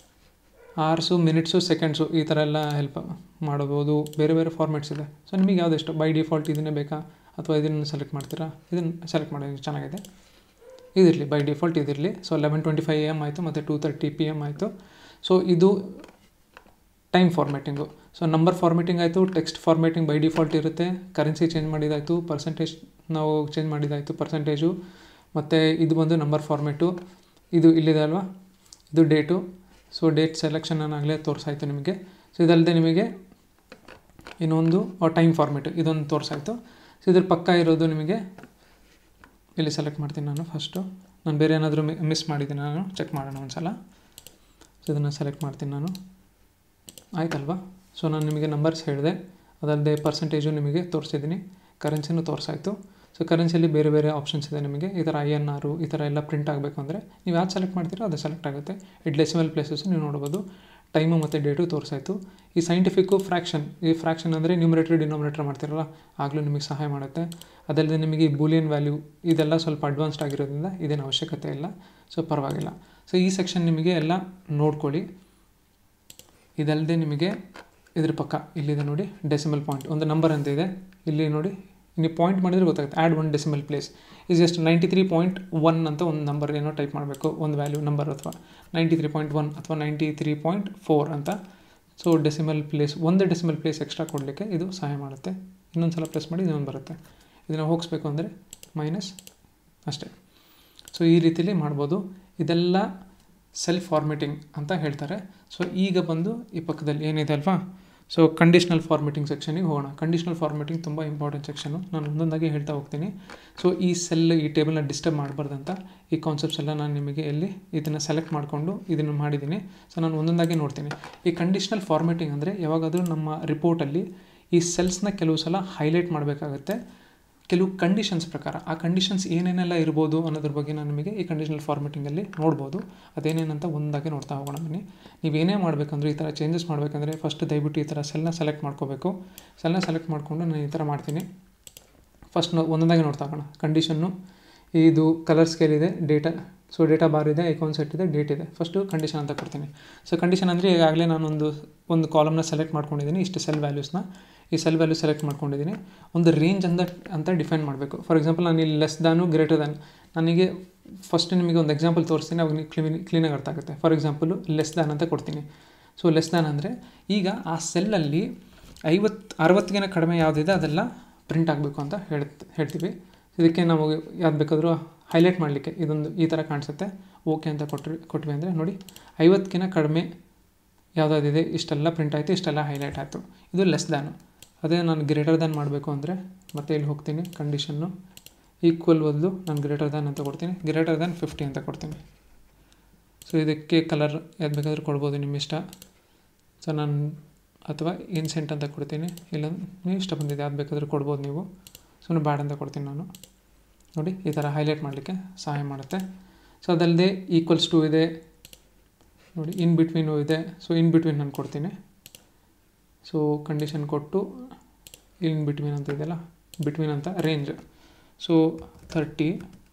Speaker 1: ಅವರ್ಸು, ಮಿನಿಟ್ಸು, ಸೆಕೆಂಡ್ಸು, ಈ ಥರ ಎಲ್ಲ ಹೆಲ್ಪ್ ಮಾಡ್ಬೋದು. ಬೇರೆ ಫಾರ್ಮೆಟ್ಸ್ ಇದೆ. ಸೊ ನಿಮಗೆ ಯಾವುದು ಇಷ್ಟ, ಬೈ ಡಿಫಾಲ್ಟ್ ಇದನ್ನೇ ಬೇಕಾ ಅಥವಾ ಇದನ್ನು ಸೆಲೆಕ್ಟ್ ಮಾಡ್ತೀರಾ? ಇದನ್ನು ಸೆಲೆಕ್ಟ್ ಮಾಡಿ, ಚೆನ್ನಾಗಿದೆ. ಇದಿರಲಿ, ಬೈ ಡಿಫಾಲ್ಟ್ ಇದಿರಲಿ. ಸೊ 11:25 AM ಆಯಿತು ಮತ್ತು 2:30 PM ಆಯಿತು. ಸೊ ಇದು time formatting. So number formatting ಆಯಿತು, ಟೆಕ್ಸ್ಟ್ ಫಾರ್ಮೇಟಿಂಗ್ ಬೈ ಡಿಫಾಲ್ಟ್ ಇರುತ್ತೆ, ಕರೆನ್ಸಿ ಚೇಂಜ್ ಮಾಡಿದಾಯಿತು, ಪರ್ಸೆಂಟೇಜ್ ನಾವು ಚೇಂಜ್ ಮಾಡಿದಾಯಿತು, ಪರ್ಸೆಂಟೇಜು, ಮತ್ತು ಇದು ಬಂದು ನಂಬರ್ ಫಾರ್ಮೇಟು. ಇದು ಇಲ್ಲಿದೆ ಅಲ್ವಾ, ಇದು ಡೇಟು. ಸೊ ಡೇಟ್ ಸೆಲೆಕ್ಷನ್ ನಾನು ಆಗಲೇ ತೋರಿಸಾಯಿತು ನಿಮಗೆ. ಸೊ ಇದಲ್ಲದೆ ನಿಮಗೆ ಇನ್ನೊಂದು ಟೈಮ್ ಫಾರ್ಮೇಟು, ಇದೊಂದು ತೋರಿಸಾಯಿತು. ಸೊ ಇದ್ರ ಪಕ್ಕ ಇರೋದು ನಿಮಗೆ ಇಲ್ಲಿ ಸೆಲೆಕ್ಟ್ ಮಾಡ್ತೀನಿ ನಾನು ಫಸ್ಟು. ನಾನು ಬೇರೆ ಏನಾದರೂ ಮಿಸ್ ಮಾಡಿದ್ದೀನಿ, ನಾನು ಚೆಕ್ ಮಾಡೋಣ ಒಂದು ಸಲ. ಸೊ ಇದನ್ನು ಸೆಲೆಕ್ಟ್ ಮಾಡ್ತೀನಿ ನಾನು, ಆಯ್ತಲ್ವಾ. ಸೊ ನಾನು ನಿಮಗೆ ನಂಬರ್ಸ್ ಹೇಳಿದೆ, ಅದಲ್ಲದೆ ಪರ್ಸೆಂಟೇಜು ನಿಮಗೆ ತೋರಿಸಿದ್ದೀನಿ, ಕರೆನ್ಸಿನೂ ತೋರಿಸಾಯಿತು. ಸೊ ಕರೆನ್ಸಿಯಲ್ಲಿ ಬೇರೆ ಆಪ್ಷನ್ಸ್ ಇದೆ ನಿಮಗೆ. ಈ ಥರ INR ಈ ಥರ ಎಲ್ಲ ಪ್ರಿಂಟ್ ಆಗಬೇಕು ಅಂದರೆ ನೀವು ಯಾವ್ದು ಸೆಲೆಕ್ಟ್ ಮಾಡ್ತೀರೋ ಅದು ಸೆಲೆಕ್ಟ್ ಆಗುತ್ತೆ. ಈ ಡೆಸಿಮಲ್ ಪ್ಲೇಸಸ್ಸು ನೀವು ನೋಡ್ಬೋದು. ಟೈಮು ಮತ್ತು ಡೇಟು ತೋರಿಸಾಯಿತು. ಈ ಸೈಂಟಿಫಿಕ್ಕು ಫ್ರ್ಯಾಕ್ಷನ್, ಈ ಫ್ರ್ಯಾಕ್ಷನ್ ಅಂದರೆ ನ್ಯೂಮರೇಟರ್ ಡಿನೋಮಿನೇಟರ್ ಮಾಡ್ತಿರಲ್ಲ, ಆಗಲೂ ನಿಮಗೆ ಸಹಾಯ ಮಾಡುತ್ತೆ. ಅದಲ್ಲದೆ ನಿಮಗೆ ಈ ಬೂಲಿಯನ್ ವ್ಯಾಲ್ಯೂ ಇದೆಲ್ಲ ಸ್ವಲ್ಪ ಅಡ್ವಾನ್ಸ್ಡ್ ಆಗಿರೋದ್ರಿಂದ ಇದೇನು ಅವಶ್ಯಕತೆ ಇಲ್ಲ, ಸೊ ಪರವಾಗಿಲ್ಲ. ಸೊ ಈ ಸೆಕ್ಷನ್ ನಿಮಗೆ ಎಲ್ಲ ನೋಡ್ಕೊಳ್ಳಿ. ಇದಲ್ಲದೆ ನಿಮಗೆ ಇದ್ರ ಪಕ್ಕ ಇಲ್ಲಿದೆ ನೋಡಿ, ಡೆಸಿಮಲ್ ಪಾಯಿಂಟ್, ಒಂದು ನಂಬರ್ ಅಂತ ಇದೆ ಇಲ್ಲಿ ನೋಡಿ. ನೀವು ಪಾಯಿಂಟ್ ಮಾಡಿದರೆ ಗೊತ್ತಾಗುತ್ತೆ. Add 1 decimal place is just 93.1 ಅಂತ ಒಂದು ನಂಬರ್ ಏನೋ ಟೈಪ್ ಮಾಡಬೇಕು, ಒಂದು ವ್ಯಾಲ್ಯೂ ನಂಬರ್, ಅಥವಾ 93.1 ಅಥವಾ 93.4 ಅಂತ. ಸೊ ಡೆಸಿಮಲ್ ಪ್ಲೇಸ್, ಒಂದು ಡೆಸಿಮಲ್ ಪ್ಲೇಸ್ ಎಕ್ಸ್ಟ್ರಾ ಕೊಡಲಿಕ್ಕೆ ಇದು ಸಹಾಯ ಮಾಡುತ್ತೆ. ಇನ್ನೊಂದು ಸಲ ಪ್ರೆಸ್ ಮಾಡಿ ಇನ್ನೊಂದು ಬರುತ್ತೆ. ಇದನ್ನು ಹೋಗಿಸ್ಬೇಕು ಅಂದರೆ ಮೈನಸ್ ಅಷ್ಟೇ. ಸೊ ಈ ರೀತಿಯಲ್ಲಿ ಮಾಡ್ಬೋದು. ಇದೆಲ್ಲ ಸೆಲ್ಫ್ ಫಾರ್ಮೇಟಿಂಗ್ ಅಂತ ಹೇಳ್ತಾರೆ. ಸೊ ಈಗ ಬಂದು ಈ ಪಕ್ಕದಲ್ಲಿ ಏನಿದೆ ಅಲ್ವಾ, ಸೊ ಕಂಡೀಷ್ನಲ್ ಫಾರ್ಮೆಟಿಂಗ್ ಸೆಕ್ಷನಿಗೆ ಹೋಗೋಣ. ಕಂಡೀಷ್ನಲ್ ಫಾರ್ಮೆಟಿಂಗ್ ತುಂಬ ಇಂಪಾರ್ಟೆಂಟ್ ಸೆಕ್ಷನು, ನಾನು ಒಂದೊಂದಾಗಿ ಹೇಳ್ತಾ ಹೋಗ್ತೀನಿ. ಸೊ ಈ ಸೆಲ್ ಈ ಟೇಬಲ್ನ ಡಿಸ್ಟರ್ಬ್ ಮಾಡಬಾರ್ದಂತ ಈ ಕಾನ್ಸೆಪ್ಟ್ಸ್ ಎಲ್ಲ ನಾನು ನಿಮಗೆ ಎಲ್ಲಿ ಇದನ್ನು ಸೆಲೆಕ್ಟ್ ಮಾಡಿಕೊಂಡು ಇದನ್ನು ಮಾಡಿದ್ದೀನಿ. ಸೊ ನಾನು ಒಂದೊಂದಾಗಿ ನೋಡ್ತೀನಿ. ಈ ಕಂಡೀಷ್ನಲ್ ಫಾರ್ಮೆಟಿಂಗ್ ಅಂದರೆ ಯಾವಾಗಾದರೂ ನಮ್ಮ ರಿಪೋರ್ಟಲ್ಲಿ ಈ ಸೆಲ್ಸ್ನ ಕೆಲವು ಸಲ ಹೈಲೈಟ್ ಮಾಡಬೇಕಾಗತ್ತೆ ಕೆಲವು ಕಂಡೀಷನ್ಸ್ ಪ್ರಕಾರ. ಆ ಕಂಡೀಷನ್ಸ್ ಏನೇನೆಲ್ಲ ಇರ್ಬೋದು ಅನ್ನೋದ್ರ ಬಗ್ಗೆ ನಾನು ನಿಮಗೆ ಈ ಕಂಡೀಷನಲ್ ಫಾರ್ಮೆಟಿಂಗಲ್ಲಿ ನೋಡ್ಬೋದು. ಅದೇನೇನಂತ ಒಂದಾಗಿ ನೋಡ್ತಾ ಹೋಗೋಣ ಬನ್ನಿ. ನೀವೇನೇ ಮಾಡಬೇಕಂದ್ರೆ ಈ ಥರ ಚೇಂಜಸ್ ಮಾಡಬೇಕಂದ್ರೆ ಫಸ್ಟ್ ದಯವಿಟ್ಟು ಈ ಥರ ಸೆಲ್ನ ಸೆಲೆಕ್ಟ್ ಮಾಡ್ಕೋಬೇಕು. ಸೆಲ್ನ ಸೆಲೆಕ್ಟ್ ಮಾಡಿಕೊಂಡು ನಾನು ಈ ಥರ ಮಾಡ್ತೀನಿ. ಫಸ್ಟ್ ಒಂದೊಂದಾಗಿ ನೋಡ್ತಾ ಹೋಗೋಣ. ಕಂಡೀಷನ್ನು, ಇದು ಕಲರ್ ಸ್ಕೇಲ್ ಇದೆ, ಡೇಟಾ, ಸೊ ಡೇಟಾ ಬಾರ್ ಇದೆ, ಐಕಾನ್ ಸೆಟ್ ಇದೆ, ಡೇಟ್ ಇದೆ. ಫಸ್ಟು ಕಂಡೀಷನ್ ಅಂತ ಕೊಡ್ತೀನಿ. ಸೊ ಕಂಡೀಷನ್ ಅಂದರೆ ಈಗಾಗಲೇ ನಾನು ಒಂದು ಕಾಲಮ್ನ ಸೆಲೆಕ್ಟ್ ಮಾಡ್ಕೊಂಡಿದ್ದೀನಿ, ಇಷ್ಟು ಸೆಲ್ ವ್ಯಾಲ್ಯೂಸ್ನ. ಈ ಸೆಲ್ ವ್ಯಾಲ್ಯೂ ಸೆಲೆಕ್ಟ್ ಮಾಡ್ಕೊಂಡಿದ್ದೀನಿ. ಒಂದು ರೇಂಜ್ ಅಂತ ಡಿಫೈನ್ ಮಾಡಬೇಕು. ಫಾರ್ ಎಕ್ಸಾಂಪಲ್ ನಾನು ಇಲ್ಲಿ ಲೆಸ್ ದಾನು ಗ್ರೇಟರ್ ದ್ಯಾನ್, ನನಗೆ ಫಸ್ಟ್ ನಿಮಗೆ ಒಂದು ಎಕ್ಸಾಂಪಲ್ ತೋರಿಸ್ತೀನಿ, ಅವಾಗ ಕ್ಲೀನಾಗಿ ಅರ್ಥ ಆಗುತ್ತೆ. ಫಾರ್ ಎಕ್ಸಾಂಪಲು ಲೆಸ್ ದ್ಯಾನ್ ಅಂತ ಕೊಡ್ತೀನಿ. ಸೊ ಲೆಸ್ ದ್ಯಾನ್ ಅಂದರೆ ಈಗ ಆ ಸೆಲ್ಲಲ್ಲಿ 60ಗಿಂತ ಕಡಿಮೆ ಯಾವುದಿದೆ ಅದೆಲ್ಲ ಪ್ರಿಂಟ್ ಆಗಬೇಕು ಅಂತ ಹೇಳ್ತೀವಿ. ಇದಕ್ಕೆ ನಾವು ಯಾವ್ದು ಬೇಕಾದರೂ ಹೈಲೈಟ್ ಮಾಡಲಿಕ್ಕೆ ಇದೊಂದು ಈ ಥರ ಕಾಣಿಸುತ್ತೆ. ಓಕೆ ಅಂತ ಕೊಟ್ವಿ ಅಂದರೆ ನೋಡಿ 50ಗಿಂತ ಕಡಿಮೆ ಯಾವುದಾದಿದೆ ಇಷ್ಟೆಲ್ಲ ಪ್ರಿಂಟ್ ಆಯಿತು, ಇಷ್ಟೆಲ್ಲ ಹೈಲೈಟ್ ಆಯಿತು. ಇದು ಲೆಸ್ ದ್ಯಾನು. ಅದೇ ನಾನು ಗ್ರೇಟರ್ ದ್ಯಾನ್ ಮಾಡಬೇಕು ಅಂದರೆ ಮತ್ತೆ ಇಲ್ಲಿ ಹೋಗ್ತೀನಿ, ಕಂಡೀಷನ್ನು ಈಕ್ವಲ್ ಬದಲು ನಾನು ಗ್ರೇಟರ್ ದ್ಯಾನ್ ಅಂತ ಕೊಡ್ತೀನಿ, ಗ್ರೇಟರ್ ದ್ಯಾನ್ 50 ಅಂತ ಕೊಡ್ತೀನಿ. ಸೊ ಇದಕ್ಕೆ ಕಲರ್ ಯಾವ್ದು ಬೇಕಾದರೂ ಕೊಡ್ಬೋದು ನಿಮ್ಮ ಇಷ್ಟ. ಸೊ ನಾನು ಅಥವಾ ಇನ್ಸೆಂಟ್ ಅಂತ ಕೊಡ್ತೀನಿ, ಇಲ್ಲ ನೀವು ಇಷ್ಟ ಬಂದಿದೆ ಯಾವ್ದು ಬೇಕಾದರೂ ಕೊಡ್ಬೋದು ನೀವು. ಸೊ ಬ್ಯಾಡ್ ಅಂತ ಕೊಡ್ತೀನಿ ನಾನು. ನೋಡಿ ಈ ಥರ ಹೈಲೈಟ್ ಮಾಡಲಿಕ್ಕೆ ಸಹಾಯ ಮಾಡುತ್ತೆ. ಸೊ ಅದಲ್ಲದೆ ಈಕ್ವಲ್ಸ್ ಟು ಇದೆ, ನೋಡಿ ಇನ್ ಬಿಟ್ವೀನು ಇದೆ. ಸೊ ಇನ್ ಬಿಟ್ವೀನ್ ನಾನು ಕೊಡ್ತೀನಿ. ಸೊ ಕಂಡೀಷನ್ ಕೊಟ್ಟು ಇನ್ ಬಿಟ್ವೀನ್ ಅಂತ ಇದೆಯಲ್ಲ, ಬಿಟ್ವೀನ್ ಅಂತ ರೇಂಜ್. ಸೊ 30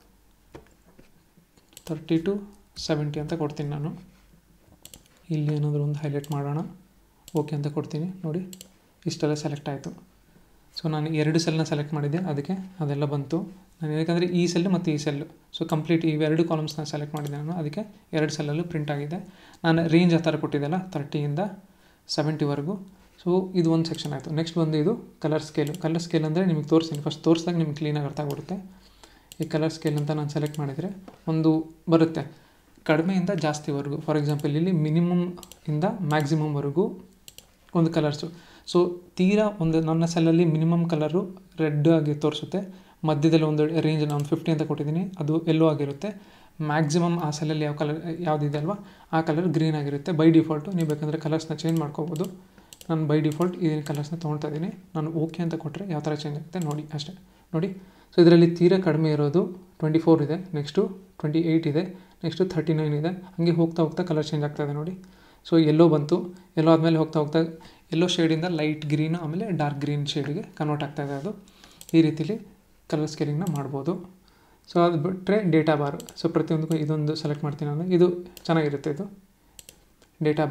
Speaker 1: to 70 ಅಂತ ಕೊಡ್ತೀನಿ ನಾನು. ಇಲ್ಲಿ ಏನಾದರೂ ಒಂದು ಹೈಲೈಟ್ ಮಾಡೋಣ, ಓಕೆ ಅಂತ ಕೊಡ್ತೀನಿ. ನೋಡಿ ಇಷ್ಟೆಲ್ಲ ಸೆಲೆಕ್ಟ್ ಆಯಿತು. ಸೊ ನಾನು 2 ಸೆಲ್ನ ಸೆಲೆಕ್ಟ್ ಮಾಡಿದ್ದೆ, ಅದಕ್ಕೆ ಅದೆಲ್ಲ ಬಂತು. ನಾನು ಯಾಕಂದರೆ ಈ ಸೆಲ್ ಮತ್ತು ಈ ಸೆಲ್ಲು, ಸೊ ಕಂಪ್ಲೀಟ್ ಇವೆರಡು ಕಾಲಮ್ಸ್ನ ಸೆಲೆಕ್ಟ್ ಮಾಡಿದ್ದೆ ನಾನು, ಅದಕ್ಕೆ 2 ಸೆಲ್ಲಲ್ಲೂ ಪ್ರಿಂಟ್ ಆಗಿದೆ. ನಾನು ರೇಂಜ್ ಆ ಥರ ಕೊಟ್ಟಿದ್ದೆಲ್ಲ 30ಇಂದ 70ವರೆಗೂ. ಸೊ ಇದು ಒಂದು ಸೆಕ್ಷನ್ ಆಯಿತು. ನೆಕ್ಸ್ಟ್ ಬಂದು ಇದು ಕಲರ್ ಸ್ಕೇಲು. ಕಲರ್ ಸ್ಕೇಲ್ ಅಂದರೆ ನಿಮಗೆ ತೋರಿಸ್ತೀನಿ. ಫಸ್ಟ್ ತೋರಿಸಿದಾಗ ನಿಮ್ಗೆ ಕ್ಲೀನಾಗಿ ಅರ್ಥ ಆಗ್ಬಿಡುತ್ತೆ. ಈ ಕಲರ್ ಸ್ಕೇಲ್ ಅಂತ ನಾನು ಸೆಲೆಕ್ಟ್ ಮಾಡಿದರೆ ಒಂದು ಬರುತ್ತೆ ಕಡಿಮೆಯಿಂದ ಜಾಸ್ತಿವರೆಗೂ. ಫಾರ್ ಎಕ್ಸಾಂಪಲ್ ಇಲ್ಲಿ ಮಿನಿಮಮ್ ಇಂದ ಮ್ಯಾಕ್ಸಿಮಮ್ವರೆಗೂ ಒಂದು ಕಲರ್ಸು. ಸೊ ತೀರಾ ಒಂದು ನನ್ನ ಸೆಲ್ಲಲ್ಲಿ ಮಿನಿಮಮ್ ಕಲರು ರೆಡ್ ಆಗಿ ತೋರಿಸುತ್ತೆ, ಮಧ್ಯದಲ್ಲಿ ಒಂದು ರೇಂಜ್ ನಾನು 50 ಅಂತ ಕೊಟ್ಟಿದ್ದೀನಿ, ಅದು ಎಲ್ಲೋ ಆಗಿರುತ್ತೆ. ಮ್ಯಾಕ್ಸಿಮಮ್ ಆ ಸೆಲ್ಲಲ್ಲಿ ಯಾವ ಕಲರ್ ಯಾವುದಿದೆ ಅಲ್ವಾ ಆ ಕಲರ್ ಗ್ರೀನ್ ಆಗಿರುತ್ತೆ ಬೈ ಡಿಫಾಲ್ಟು. ನೀವು ಬೇಕಂದರೆ ಕಲರ್ಸ್ನ ಚೇಂಜ್ ಮಾಡ್ಕೋಬೋದು. ನಾನು ಬೈ ಡಿಫಾಲ್ಟ್ ಈ ಕಲರ್ಸ್ನ ತೊಗೊಳ್ತಾ ಇದ್ದೀನಿ. ನಾನು ಓಕೆ ಅಂತ ಕೊಟ್ಟರೆ ಯಾವ ಥರ ಚೇಂಜ್ ಆಗುತ್ತೆ ನೋಡಿ ಅಷ್ಟೇ. ನೋಡಿ ಸೊ ಇದರಲ್ಲಿ ತೀರಾ ಕಡಿಮೆ ಇರೋದು 24 ಇದೆ, ನೆಕ್ಸ್ಟು 28 ಇದೆ, ನೆಕ್ಸ್ಟು 39 ಇದೆ. ಹಾಗೆ ಹೋಗ್ತಾ ಹೋಗ್ತಾ ಕಲರ್ ಚೇಂಜ್ ಆಗ್ತಾಯಿದೆ ನೋಡಿ. ಸೊ ಎಲ್ಲೋ ಬಂತು, ಎಲ್ಲೋ ಆದಮೇಲೆ ಹೋಗ್ತಾ ಎಲ್ಲೋ ಶೇಡಿಂದ ಲೈಟ್ ಗ್ರೀನ್ ಆಮೇಲೆ ಡಾರ್ಕ್ ಗ್ರೀನ್ ಶೇಡಿಗೆ ಕನ್ವರ್ಟ್ ಆಗ್ತಾಯಿದೆ. ಅದು ಈ ರೀತಿಲಿ ಕಲರ್ ಸ್ಕೇಲಿಂಗ್ನ ಮಾಡ್ಬೋದು. ಸೊ ಅದು ಬಿಟ್ಟರೆ ಡೇಟಾ ಬಾರ್. ಸೊ ಪ್ರತಿಯೊಂದಕ್ಕೂ ಇದೊಂದು ಸೆಲೆಕ್ಟ್ ಮಾಡ್ತೀನಿ ನಾನು. ಇದು ಚೆನ್ನಾಗಿರುತ್ತೆ. ಇದು ಡೇಟಾ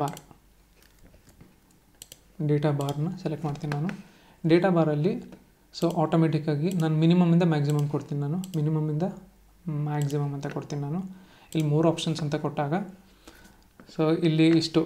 Speaker 1: ಬಾರ್ನ ಸೆಲೆಕ್ಟ್ ಮಾಡ್ತೀನಿ ನಾನು. ಡೇಟಾ ಬಾರಲ್ಲಿ ಸೊ ಆಟೋಮೆಟಿಕ್ಕಾಗಿ ನಾನು ಮಿನಿಮಮಿಂದ ಮ್ಯಾಕ್ಸಿಮಮ್ ಕೊಡ್ತೀನಿ. ನಾನು ಮಿನಿಮಮಿಂದ ಮ್ಯಾಕ್ಸಿಮಮ್ ಅಂತ ಕೊಡ್ತೀನಿ ನಾನು. ಇಲ್ಲಿ 3 ಆಪ್ಷನ್ಸ್ ಅಂತ ಕೊಟ್ಟಾಗ ಸೊ ಇಲ್ಲಿ ಇಷ್ಟು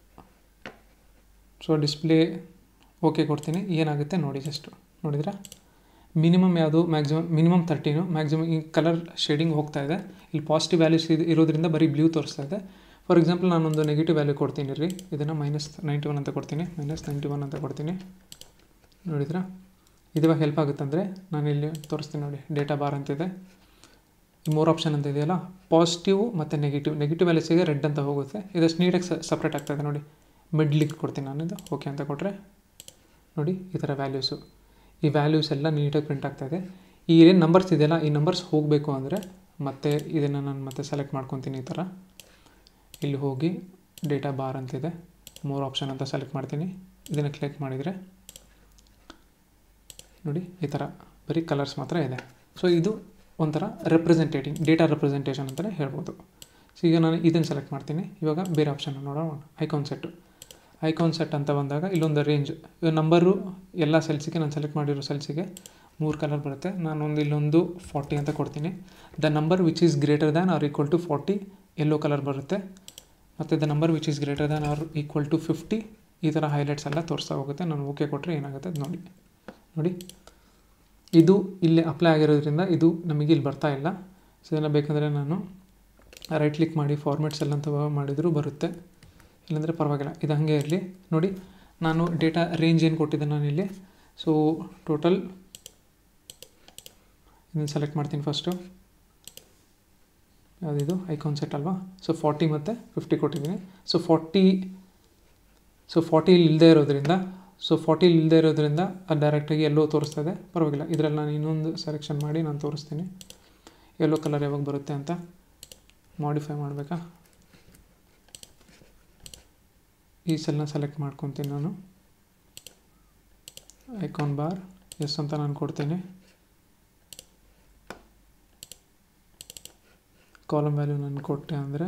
Speaker 1: ಸೊ ಡಿಸ್ಪ್ಲೇ ಓಕೆ ಕೊಡ್ತೀನಿ. ಏನಾಗುತ್ತೆ ನೋಡಿ, ಜಸ್ಟ್ ನೋಡಿದ್ರೆ ಮಿನಿಮಮ್ ಯಾವುದು ಮಿನಿಮಮ್ 13, ಮ್ಯಾಕ್ಸಿಮಮ್ ಈ ಕಲರ್ ಶೇಡಿಂಗ್ ಹೋಗ್ತಾ ಇದೆ. ಇಲ್ಲಿ ಪಾಸಿಟಿವ್ ವ್ಯಾಲ್ಯೂಸ್ ಇರೋದ್ರಿಂದ ಬರೀ ಬ್ಲೂ ತೋರಿಸ್ತಾ ಇದೆ. ಫಾರ್ ಎಕ್ಸಾಂಪಲ್ ನಾನೊಂದು ನೆಗೆಟಿವ್ ವ್ಯಾಲ್ಯೂ ಕೊಡ್ತೀನಿ ರೀ, ಇದನ್ನು -91 ಅಂತ ಕೊಡ್ತೀನಿ, -91 ಅಂತ ಕೊಡ್ತೀನಿ. ನೋಡಿದ್ರಾ ಇದುವಾಗ ಹೆಲ್ಪ್ ಆಗುತ್ತಂದರೆ ನಾನು ಇಲ್ಲಿ ತೋರಿಸ್ತೀನಿ ನೋಡಿ. ಡೇಟಾ ಬಾರ್ ಅಂತಿದೆ, ಈ 3 ಆಪ್ಷನ್ ಅಂತ ಇದೆಯಲ್ಲ, ಪಾಸಿಟಿವ್ ಮತ್ತು ನೆಗೆಟಿವ್ ವ್ಯಾಲ್ಯೂಸಿಗೆ ರೆಡ್ ಅಂತ ಹೋಗುತ್ತೆ. ಇದಷ್ಟು ನೀಟಾಗಿ ಸಪ್ರೇಟ್ ಆಗ್ತಾಯಿದೆ ನೋಡಿ. ಮಿಡ್ಲಿಗೆ ಕೊಡ್ತೀನಿ ನಾನು ಇದು, ಓಕೆ ಅಂತ ಕೊಟ್ಟರೆ ನೋಡಿ ಈ ಥರ ವ್ಯಾಲ್ಯೂಸು, ಈ ವ್ಯಾಲ್ಯೂಸ್ ಎಲ್ಲ ನೀಟಾಗಿ ಪ್ರಿಂಟ್ ಆಗ್ತಾಯಿದೆ. ಈ ಏನು ನಂಬರ್ಸ್ ಇದೆಯಲ್ಲ, ಈ ನಂಬರ್ಸ್ ಹೋಗಬೇಕು ಅಂದರೆ ಮತ್ತೆ ಇದನ್ನು ನಾನು ಮತ್ತೆ ಸೆಲೆಕ್ಟ್ ಮಾಡ್ಕೊತೀನಿ. ಈ ಥರ ಇಲ್ಲಿ ಹೋಗಿ ಡೇಟಾ ಬಾರ್ ಅಂತಿದೆ, 3 ಆಪ್ಷನ್ ಅಂತ ಸೆಲೆಕ್ಟ್ ಮಾಡ್ತೀನಿ. ಇದನ್ನು ಕ್ಲಿಕ್ ಮಾಡಿದರೆ ನೋಡಿ ಈ ಥರ ಬರೀ ಕಲರ್ಸ್ ಮಾತ್ರ ಇದೆ. ಸೊ ಇದು ಒಂಥರ ಡೇಟಾ ರೆಪ್ರೆಸೆಂಟೇಷನ್ ಅಂತಲೇ ಹೇಳ್ಬೋದು. ಸೊ ಈಗ ನಾನು ಇದನ್ನು ಸೆಲೆಕ್ಟ್ ಮಾಡ್ತೀನಿ. ಇವಾಗ ಬೇರೆ ಆಪ್ಷನ್ ನೋಡೋಣ. ಐಕಾನ್ ಸೆಟ್ ಅಂತ ಬಂದಾಗ ಇಲ್ಲೊಂದು ರೇಂಜ್ ನಂಬರು ಎಲ್ಲ ಸೆಲ್ಸಿಗೆ ನಾನು ಸೆಲೆಕ್ಟ್ ಮಾಡಿರೋ ಸೆಲ್ಸಿಗೆ 3 ಕಲರ್ ಬರುತ್ತೆ. ನಾನೊಂದು ಇಲ್ಲೊಂದು 40 ಅಂತ ಕೊಡ್ತೀನಿ. The number which is greater than or equal to 40 yellow colour ಬರುತ್ತೆ. ಮತ್ತು the number which is greater than or equal to 50 ಈ ಥರ ಹೈಲೈಟ್ಸ್ ಎಲ್ಲ ತೋರಿಸ್ತಾ ಹೋಗುತ್ತೆ. ನಾನು ಓಕೆ ಕೊಟ್ಟರೆ ಏನಾಗುತ್ತೆ ನೋಡಿ ಇದು ಇಲ್ಲಿ ಅಪ್ಲೈ ಆಗಿರೋದ್ರಿಂದ ಇದು ನಮಗೆ ಇಲ್ಲಿ ಬರ್ತಾ ಇಲ್ಲ. ಸೊ ಇದನ್ನು ಬೇಕಂದರೆ ನಾನು ರೈಟ್ ಕ್ಲಿಕ್ ಮಾಡಿ ಫಾರ್ಮೆಟ್ಸ್ ಎಲ್ಲ ಅಂತ ಮಾಡಿದರೂ ಬರುತ್ತೆ, ಇಲ್ಲಾಂದರೆ ಪರವಾಗಿಲ್ಲ. ಇದು ಹಾಗೆ ಇರಲಿ. ನೋಡಿ ನಾನು ಡೇಟಾ ರೇಂಜ್ ಏನು ಕೊಟ್ಟಿದ್ದೆ ನಾನಿಲ್ಲಿ. ಸೊ ಟೋಟಲ್ ಇದನ್ನು ಸೆಲೆಕ್ಟ್ ಮಾಡ್ತೀನಿ ಫಸ್ಟು. ಯಾವುದಿದು ಐಕಾನ್ ಸೆಟ್ ಅಲ್ವಾ. ಸೊ 40 ಮತ್ತು 50 ಕೊಟ್ಟಿದ್ದೀನಿ. ಸೊ 40 ಇಲ್ಲದೆ ಇರೋದ್ರಿಂದ ಅದು ಡೈರೆಕ್ಟಾಗಿ ಎಲ್ಲೋ ತೋರಿಸ್ತಾ ಇದೆ. ಪರವಾಗಿಲ್ಲ, ಇದರಲ್ಲಿ ನಾನು ಇನ್ನೊಂದು ಸೆಲೆಕ್ಷನ್ ಮಾಡಿ ನಾನು ತೋರಿಸ್ತೀನಿ ಯೆಲ್ಲೋ ಕಲರ್ ಯಾವಾಗ ಬರುತ್ತೆ ಅಂತ. ಮಾಡಿಫೈ ಮಾಡಬೇಕಾ? ಈ ಸೆಲ್ನ ಸೆಲೆಕ್ಟ್ ಮಾಡ್ಕೊತೀನಿ ನಾನು. ಐಕಾನ್ ಬಾರ್ ಎಸ್ ಅಂತ ನಾನು ಕೊಡ್ತೀನಿ. ಕಾಲಮ್ ವ್ಯಾಲ್ಯೂ ನಾನು ಕೊಟ್ಟೆ ಅಂದರೆ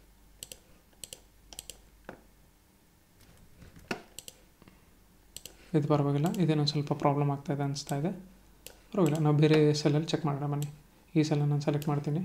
Speaker 1: ಇದು ಪರವಾಗಿಲ್ಲ. ಇದೇನೋ ಸ್ವಲ್ಪ ಪ್ರಾಬ್ಲಮ್ ಆಗ್ತಾಯಿದೆ ಅನಿಸ್ತಾ ಇದೆ. ಪರವಾಗಿಲ್ಲ, ನಾವು ಬೇರೆ ಸೆಲ್ಲಲ್ಲಿ ಚೆಕ್ ಮಾಡೋಣ ಬನ್ನಿ. ಈ ಸೆಲ್ಲನ್ನು ನಾನು ಸೆಲೆಕ್ಟ್ ಮಾಡ್ತೀನಿ.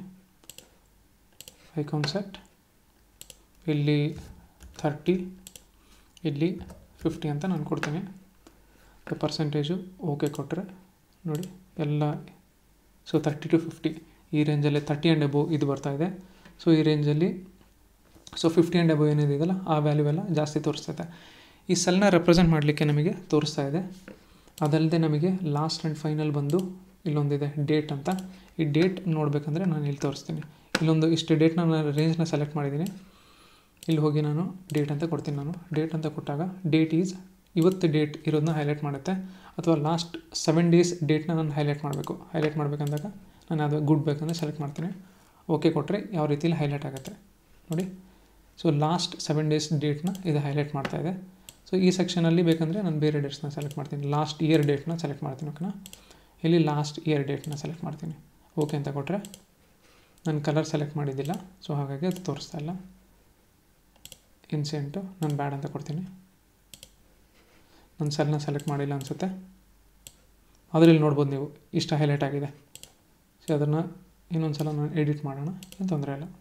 Speaker 1: ಐಕಾನ್ ಸೆಟ್, ಇಲ್ಲಿ 30, ಇಲ್ಲಿ 50 ಅಂತ ನಾನು ಕೊಡ್ತೀನಿ. ಪರ್ಸೆಂಟೇಜು ಓಕೆ ಕೊಟ್ಟರೆ ನೋಡಿ ಎಲ್ಲ. ಸೊ 30 to 50 ಈ ರೇಂಜಲ್ಲಿ 30 ಆ್ಯಂಡ್ ಅಬೋವ್ ಇದು ಬರ್ತಾಯಿದೆ. ಸೊ ಈ ರೇಂಜಲ್ಲಿ 50 ಆ್ಯಂಡ್ ಅಬೋವ್ ಏನಿದೆಯಲ್ಲ ಆ ವ್ಯಾಲ್ಯೂ ಎಲ್ಲ ಜಾಸ್ತಿ ತೋರಿಸ್ತೈತೆ. ಈ ಸೆಲ್ನ ರೆಪ್ರೆಸೆಂಟ್ ಮಾಡಲಿಕ್ಕೆ ನಮಗೆ ತೋರಿಸ್ತಾ ಇದೆ. ಅದಲ್ಲದೆ ನಮಗೆ ಲಾಸ್ಟ್ ಆ್ಯಂಡ್ ಫೈನಲ್ ಬಂದು ಇಲ್ಲೊಂದಿದೆ ಡೇಟ್ ಅಂತ. ಈ ಡೇಟ್ ನೋಡಬೇಕಂದ್ರೆ ನಾನು ಇಲ್ಲಿ ತೋರಿಸ್ತೀನಿ. ಇಲ್ಲೊಂದು ಇಷ್ಟು ಡೇಟ್ನ ನಾನು ರೇಂಜ್ನ ಸೆಲೆಕ್ಟ್ ಮಾಡಿದ್ದೀನಿ. ಇಲ್ಲಿ ಹೋಗಿ ನಾನು ಡೇಟ್ ಅಂತ ಕೊಡ್ತೀನಿ. ನಾನು ಡೇಟ್ ಅಂತ ಕೊಟ್ಟಾಗ ಡೇಟ್ ಈಸ್ ಇವತ್ತು ಡೇಟ್ ಇರೋದನ್ನ ಹೈಲೈಟ್ ಮಾಡುತ್ತೆ. ಅಥವಾ ಲಾಸ್ಟ್ 7 days ಡೇಟ್ನ ನಾನು ಹೈಲೈಟ್ ಮಾಡಬೇಕಂದಾಗ ನಾನು ಅದು ಗುಡ್ ಬೇಕಂದ್ರೆ ಸೆಲೆಕ್ಟ್ ಮಾಡ್ತೀನಿ. ಓಕೆ ಕೊಟ್ಟರೆ ಯಾವ ರೀತಿಯಲ್ಲಿ ಹೈಲೈಟ್ ಆಗುತ್ತೆ ನೋಡಿ. ಸೊ ಲಾಸ್ಟ್ 7 days ಡೇಟ್ನ ಇದು ಹೈಲೈಟ್ ಮಾಡ್ತಾಯಿದೆ. ಸೊ ಈ ಸೆಕ್ಷನಲ್ಲಿ ಬೇಕಂದರೆ ನಾನು ಬೇರೆ ಡೇಟ್ಸ್ನ ಸೆಲೆಕ್ಟ್ ಮಾಡ್ತೀನಿ. ಲಾಸ್ಟ್ ಇಯರ್ ಡೇಟ್ನ ಸೆಲೆಕ್ಟ್ ಮಾಡ್ತೀನಿ. ಓಕೆನಾ, ಇಲ್ಲಿ ಲಾಸ್ಟ್ ಇಯರ್ ಡೇಟ್ನ ಸೆಲೆಕ್ಟ್ ಮಾಡ್ತೀನಿ. ಓಕೆ ಅಂತ ಕೊಟ್ಟರೆ ನಾನು ಕಲರ್ ಸೆಲೆಕ್ಟ್ ಮಾಡಿದ್ದಿಲ್ಲ, ಸೊ ಹಾಗಾಗಿ ಅದು ತೋರಿಸ್ತಾ ಇಲ್ಲ. ಇನ್ಸೆಂಟು ನಾನು ಬ್ಯಾಡ್ ಅಂತ ಕೊಡ್ತೀನಿ. ನನ್ನ ಸೆಲ್ನ ಸೆಲೆಕ್ಟ್ ಮಾಡಿಲ್ಲ ಅನಿಸುತ್ತೆ. ಅದರಲ್ಲಿ ನೋಡ್ಬೋದು ನೀವು ಇಷ್ಟು ಹೈಲೈಟ್ ಆಗಿದೆ. ಸೊ ಅದನ್ನು ಇನ್ನೊಂದು ಸಲ ನಾನು ಎಡಿಟ್ ಮಾಡೋಣ, ಏನು ತೊಂದರೆ ಇಲ್ಲ.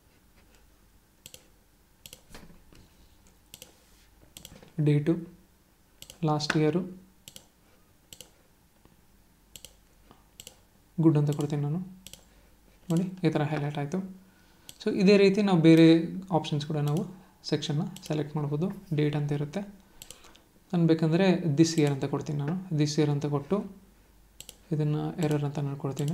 Speaker 1: ಡೇಟು, ಲಾಸ್ಟ್ ಇಯರು, ಗುಡ್ ಅಂತ ಕೊಡ್ತೀನಿ ನಾನು. ನೋಡಿ ಈ ಥರ ಹೈಲೈಟ್ ಆಯಿತು. ಸೊ ಇದೇ ರೀತಿ ನಾವು ಬೇರೆ ಆಪ್ಷನ್ಸ್ ಕೂಡ ನಾವು ಸೆಕ್ಷನ್ನ ಸೆಲೆಕ್ಟ್ ಮಾಡ್ಬೋದು. ಡೇಟ್ ಅಂತ ಇರುತ್ತೆ. ನಾನು ಬೇಕಂದರೆ ದಿಸ್ ಇಯರ್ ಅಂತ ಕೊಡ್ತೀನಿ. ನಾನು ದಿಸ್ ಇಯರ್ ಅಂತ ಕೊಟ್ಟು ಇದನ್ನು ಎರರ್ ಅಂತ ನಾನು ಕೊಡ್ತೀನಿ.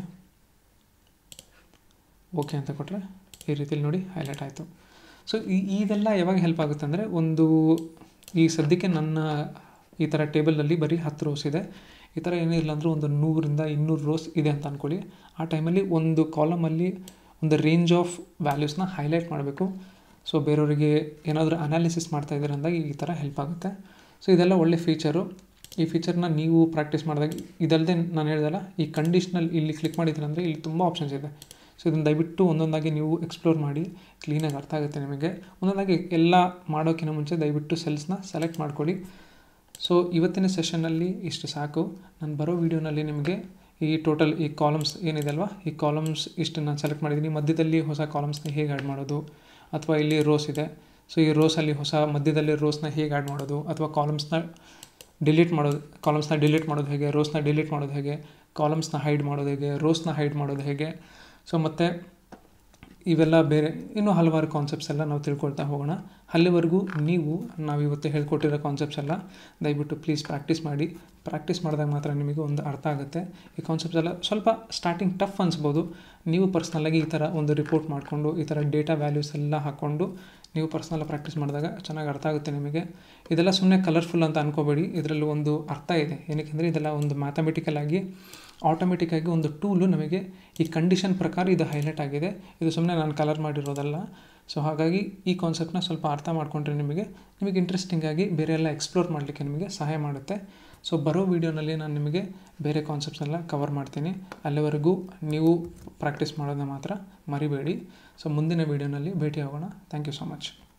Speaker 1: ಓಕೆ ಅಂತ ಕೊಟ್ಟರೆ ಈ ರೀತಿಯಲ್ಲಿ ನೋಡಿ ಹೈಲೈಟ್ ಆಯಿತು. ಸೊ ಇದೆಲ್ಲ ಯಾವಾಗ ಹೆಲ್ಪ್ ಆಗುತ್ತೆ ಅಂದರೆ, ಒಂದು ಈ ಸದ್ಯಕ್ಕೆ ನನ್ನ ಈ ಥರ ಟೇಬಲಲ್ಲಿ ಬರೀ 10 rows ಇದೆ. ಈ ಥರ ಏನಿಲ್ಲ ಅಂದರೂ ಒಂದು 100ರಿಂದ 200 rows ಇದೆ ಅಂತ ಅಂದ್ಕೊಳ್ಳಿ. ಆ ಟೈಮಲ್ಲಿ ಒಂದು ಕಾಲಮಲ್ಲಿ ಒಂದು ರೇಂಜ್ ಆಫ್ ವ್ಯಾಲ್ಯೂಸ್ನ ಹೈಲೈಟ್ ಮಾಡಬೇಕು. ಸೊ ಬೇರೆಯವರಿಗೆ ಏನಾದರೂ ಅನಾಲಿಸಿಸ್ ಮಾಡ್ತಾ ಇದ್ದಾರೆ ಅಂದಾಗ ಈ ಥರ ಹೆಲ್ಪ್ ಆಗುತ್ತೆ. ಸೊ ಇದೆಲ್ಲ ಒಳ್ಳೆ ಫೀಚರು. ಈ ಫೀಚರ್ನ ನೀವು ಪ್ರಾಕ್ಟೀಸ್ ಮಾಡಿದಾಗ, ಇದಲ್ಲದೆ ನಾನು ಹೇಳ್ದಲ್ಲ ಈ ಕಂಡೀಷ್ನಲ್ ಇಲ್ಲಿ ಕ್ಲಿಕ್ ಮಾಡಿದ್ರೆ ಅಂದರೆ ಇಲ್ಲಿ ತುಂಬ ಆಪ್ಷನ್ಸ್ ಇದೆ. ಸೊ ಇದನ್ನು ದಯವಿಟ್ಟು ಒಂದೊಂದಾಗಿ ನೀವು ಎಕ್ಸ್ಪ್ಲೋರ್ ಮಾಡಿ ಕ್ಲೀನಾಗಿ ಅರ್ಥ ಆಗುತ್ತೆ ನಿಮಗೆ. ಒಂದೊಂದಾಗಿ ಎಲ್ಲ ಮಾಡೋಕ್ಕಿಂತ ಮುಂಚೆ ದಯವಿಟ್ಟು ಸೆಲ್ಸ್ನ ಸೆಲೆಕ್ಟ್ ಮಾಡ್ಕೊಳ್ಳಿ. ಸೊ ಇವತ್ತಿನ ಸೆಷನ್ನಲ್ಲಿ ಇಷ್ಟು ಸಾಕು. ನಾನು ಬರೋ ವೀಡಿಯೋನಲ್ಲಿ ನಿಮಗೆ ಈ ಟೋಟಲ್ ಈ ಕಾಲಮ್ಸ್ ಏನಿದೆ ಅಲ್ವಾ, ಈ ಕಾಲಮ್ಸ್ ಇಷ್ಟು ನಾನು ಸೆಲೆಕ್ಟ್ ಮಾಡಿದ್ದೀನಿ. ಮಧ್ಯದಲ್ಲಿ ಹೊಸ ಕಾಲಮ್ಸ್ನ ಹೇಗೆ ಆ್ಯಡ್ ಮಾಡೋದು, ಅಥವಾ ಇಲ್ಲಿ ರೋಸ್ ಇದೆ. ಸೊ ಈ ರೋಸಲ್ಲಿ ಹೊಸ ಮಧ್ಯದಲ್ಲಿ ರೋಸ್ನ ಹೇಗೆ ಆ್ಯಡ್ ಮಾಡೋದು, ಅಥವಾ ಕಾಲಮ್ಸ್ನ ಡಿಲೀಟ್ ಮಾಡೋದು ಹೇಗೆ, ರೋಸ್ನ ಡಿಲೀಟ್ ಮಾಡೋದು ಹೇಗೆ, ಕಾಲಮ್ಸ್ನ ಹೈಡ್ ಮಾಡೋದು ಹೇಗೆ, ರೋಸ್ನ ಹೈಡ್ ಮಾಡೋದು ಹೇಗೆ. ಸೊ ಮತ್ತು ಇವೆಲ್ಲ ಬೇರೆ ಇನ್ನೂ ಹಲವಾರು ಕಾನ್ಸೆಪ್ಟ್ಸ್ ಎಲ್ಲ ನಾವು ತಿಳ್ಕೊಳ್ತಾ ಹೋಗೋಣ. ಅಲ್ಲಿವರೆಗೂ ನೀವು ನಾವಿವತ್ತು ಹೇಳ್ಕೊಟ್ಟಿರೋ ಕಾನ್ಸೆಪ್ಟ್ಸ್ ಎಲ್ಲ ದಯವಿಟ್ಟು ಪ್ಲೀಸ್ ಪ್ರಾಕ್ಟೀಸ್ ಮಾಡಿದಾಗ ಮಾತ್ರ ನಿಮಗೆ ಒಂದು ಅರ್ಥ ಆಗುತ್ತೆ. ಈ ಕಾನ್ಸೆಪ್ಟ್ಸ್ ಎಲ್ಲ ಸ್ವಲ್ಪ ಸ್ಟಾರ್ಟಿಂಗ್ ಟಫ್ ಅನಿಸ್ಬೋದು. ನೀವು ಪರ್ಸ್ನಲಾಗಿ ಈ ಥರ ಒಂದು ರಿಪೋರ್ಟ್ ಮಾಡಿಕೊಂಡು ಈ ಥರ ಡೇಟಾ ವ್ಯಾಲ್ಯೂಸ್ ಎಲ್ಲ ಹಾಕ್ಕೊಂಡು ನೀವು ಪರ್ಸ್ನಲ್ ಪ್ರಾಕ್ಟೀಸ್ ಮಾಡಿದಾಗ ಚೆನ್ನಾಗಿ ಅರ್ಥ ಆಗುತ್ತೆ ನಿಮಗೆ. ಇದೆಲ್ಲ ಸುಮ್ಮನೆ ಕಲರ್ಫುಲ್ ಅಂತ ಅನ್ಕೋಬೇಡಿ. ಇದರಲ್ಲಿ ಒಂದು ಅರ್ಥ ಇದೆ. ಏನಕ್ಕೆಂದರೆ ಇದೆಲ್ಲ ಒಂದು ಮ್ಯಾಥಮೆಟಿಕಲ್ ಆಗಿ ಆಟೋಮೆಟಿಕ್ಕಾಗಿ ಒಂದು ಟೂಲು ನಮಗೆ ಈ ಕಂಡೀಷನ್ ಪ್ರಕಾರ ಇದು ಹೈಲೈಟ್ ಆಗಿದೆ. ಇದು ಸುಮ್ಮನೆ ನಾನು ಕಲರ್ ಮಾಡಿರೋದಲ್ಲ. ಸೊ ಹಾಗಾಗಿ ಈ ಕಾನ್ಸೆಪ್ಟ್ನ ಸ್ವಲ್ಪ ಅರ್ಥ ಮಾಡಿಕೊಂಡ್ರೆ ನಿಮಗೆ ಇಂಟ್ರೆಸ್ಟಿಂಗಾಗಿ ಬೇರೆ ಎಲ್ಲ ಎಕ್ಸ್ಪ್ಲೋರ್ ಮಾಡಲಿಕ್ಕೆ ನಿಮಗೆ ಸಹಾಯ ಮಾಡುತ್ತೆ. ಸೊ ಬರೋ ವೀಡಿಯೋನಲ್ಲಿ ನಾನು ನಿಮಗೆ ಬೇರೆ ಕಾನ್ಸೆಪ್ಟ್ಸ್ನೆಲ್ಲ ಕವರ್ ಮಾಡ್ತೀನಿ. ಅಲ್ಲಿವರೆಗೂ ನೀವು ಪ್ರಾಕ್ಟೀಸ್ ಮಾಡೋದನ್ನ ಮಾತ್ರ ಮರಿಬೇಡಿ. ಸೊ ಮುಂದಿನ ವೀಡಿಯೋನಲ್ಲಿ ಭೇಟಿ ಆಗೋಣ. Thank you so much.